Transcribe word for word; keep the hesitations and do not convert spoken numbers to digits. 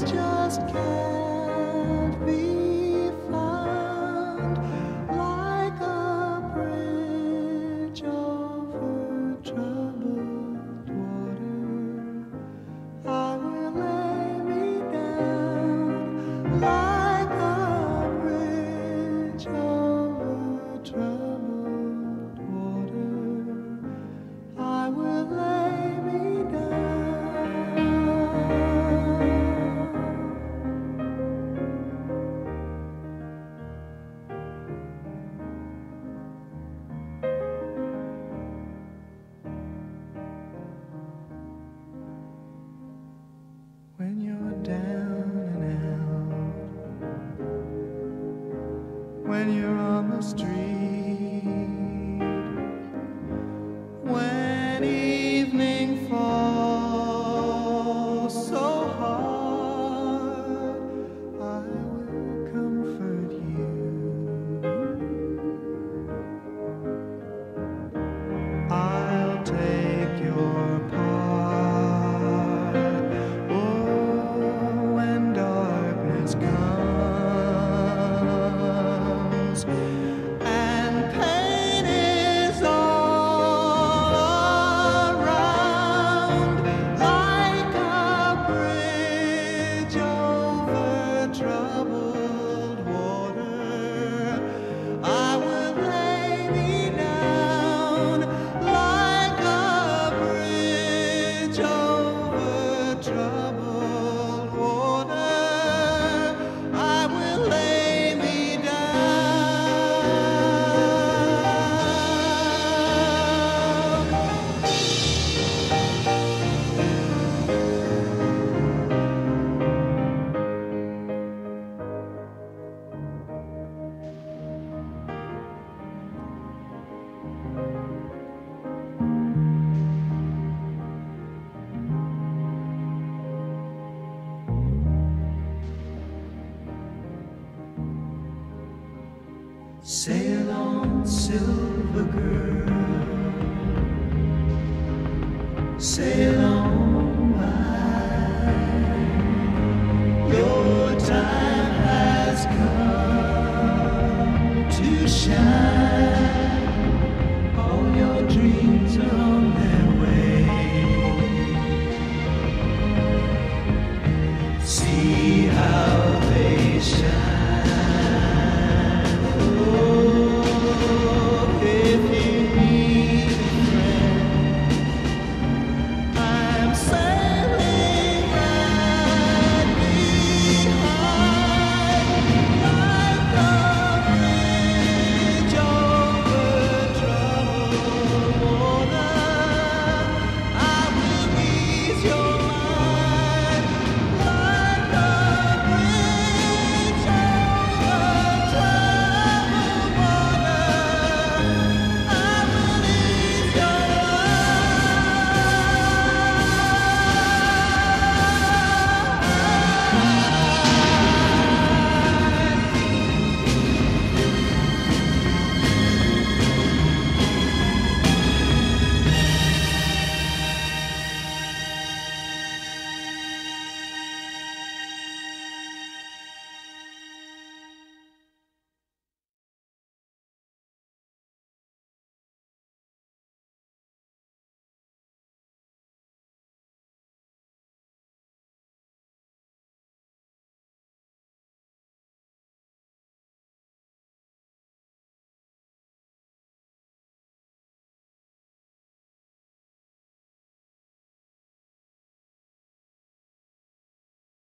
just can't be found, like a bridge over troubled water. I will lay me down, like a bridge over troubled water. I will lay me down. When you're down and out, when you're on the street, when evening falls so hard, I will comfort you. I'll take your part. Oh, when darkness comes and pain is all around, like a bridge over troubled water, I will lay me down, like a bridge over troubled water. I will lay me Sail on, silver girl, sail on by. Your time has come to shine. All your dreams are on their way. See